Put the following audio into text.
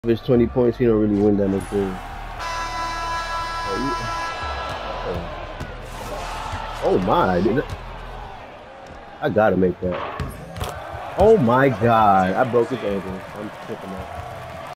If it's 20 points, he don't really win that much game. Oh my, I gotta make that. Oh my god, I broke his ankle. I'm tripping out.